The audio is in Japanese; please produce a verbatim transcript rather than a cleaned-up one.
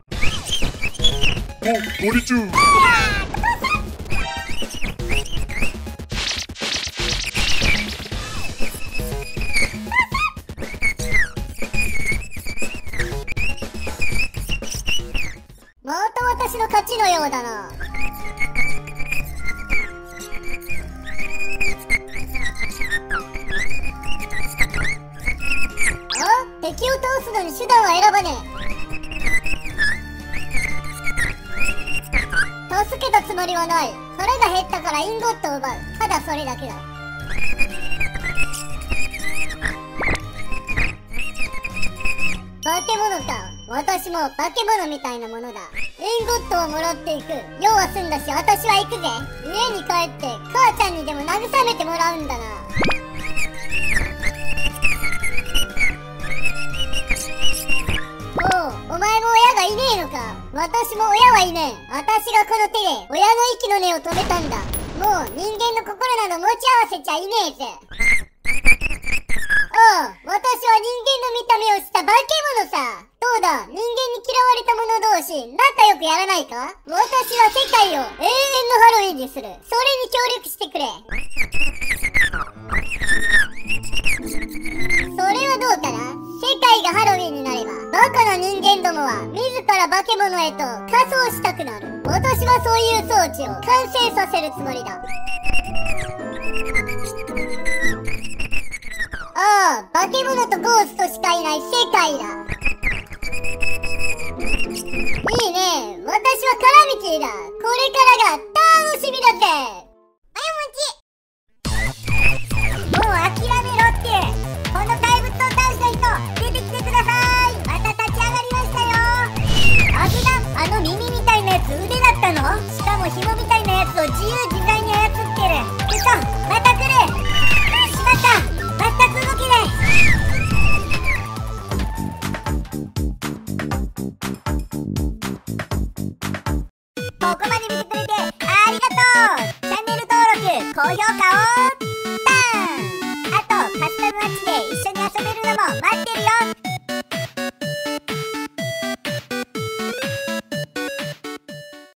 お、ゴリチュー。 また私の勝ちのようだな。あ、敵を倒すのに手段は選ばねえ。助けたつもりはない。腹が減ったからインゴットを奪う。ただそれだけだ。化け物か。私も化け物みたいなものだ。インゴットをもらっていく。用は済んだし私は行くぜ。家に帰って母ちゃんにでも慰めてもらうんだな。おう、お前も親がいねえのか。私も親はいねえ。私がこの手で親の息の根を止めたんだ。もう人間の心など持ち合わせちゃいねえぜ。ああ、私は人間の見た目をした化け物さ。どうだ、人間に嫌われた者同士仲良くやらないか。私は世界を永遠のハロウィンにする。それに協力してくれ。それはどうかな。世界がハロウィンになればバカな人間どもは自ら化け物へと仮装したくなる。私はそういう装置を完成させるつもりだ。ああ、化け物とゴーストしかいない世界だ。いいね。私はカラミティだ。これからが楽しみだぜ。あやもち。もう諦めろって。この怪物を倒した人出てきてください。また立ち上がりましたよ。危な、あの耳みたいなやつ腕だったの。しかも紐みたいなやつを自由自在に操ってる。うそ、また来る。しまった、全く動けない。ここまで見てくれてありがとう。チャンネル登録、高評価をターン。あとカスタムマッチで一緒に遊べるのも待ってるよ。